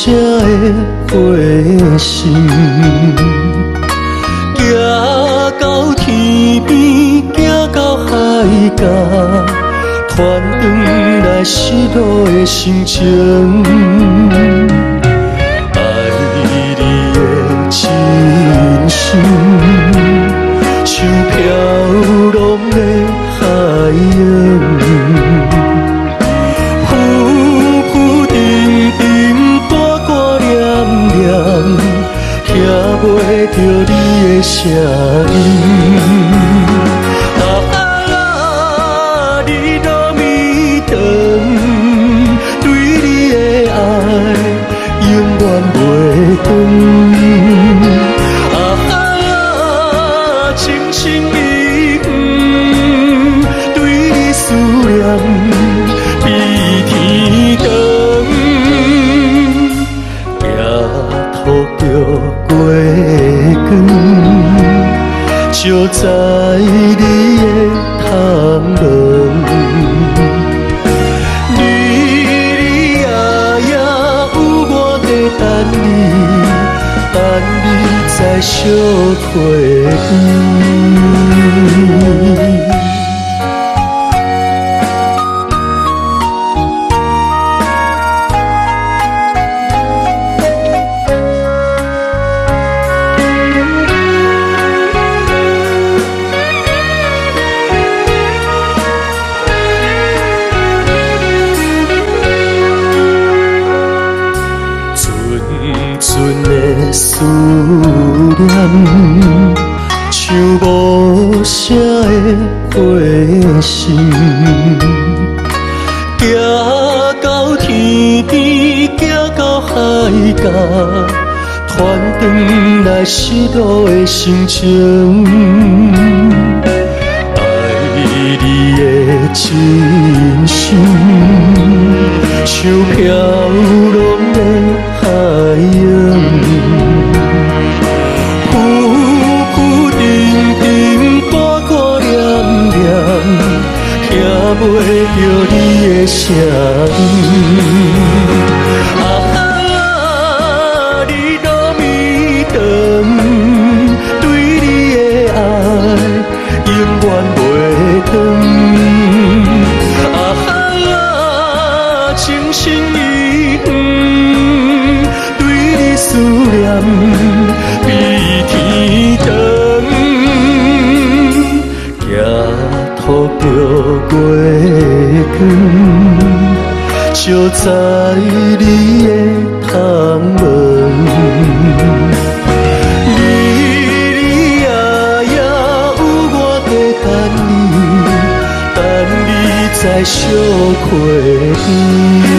的花心，行到天边，行到海角，传转来失落的心情。爱你的真心，像飘浪的海洋。听袂着你的声音，你若面长，对你的爱永远袂长。情深意远，对你思念比天长。过光，照在你的窗门。你夜有我在等你在小溪边。纯的思念，像无声的花心，行到天边，行到海角，传转来失落的心情。爱你的真心，像飘浪的海洋，浮沉沉，半晡念念，听袂着你的声音。你若面长，对你的爱永远袂长。情深意远，对你思念比天长。行途着月光，照在你的窗门。你夜有我在等你在小溪边。